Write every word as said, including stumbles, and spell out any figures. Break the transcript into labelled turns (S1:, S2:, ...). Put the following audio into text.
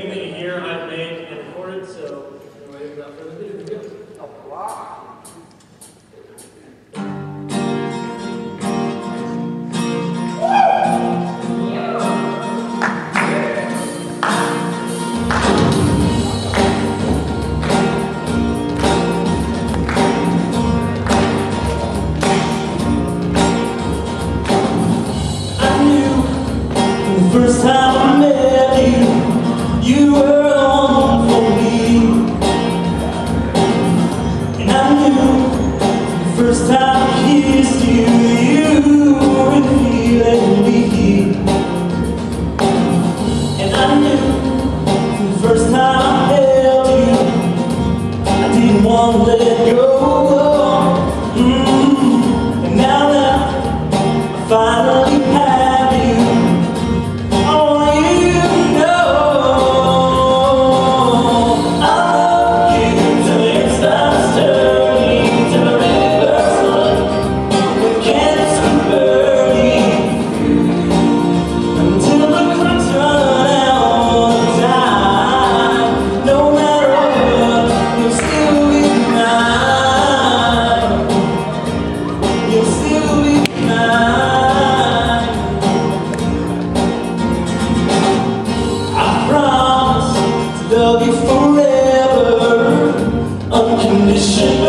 S1: everything that you hear I've made and recorded, so anyway, without further ado, here we go.
S2: Oh, wow.
S3: First time I met you, you were the one for me. And I knew the first time I kissed you, you were feeling me. And I knew the first time I held you, I didn't want to let go. Mm-hmm. And now that I finally have you, love you forever, unconditional.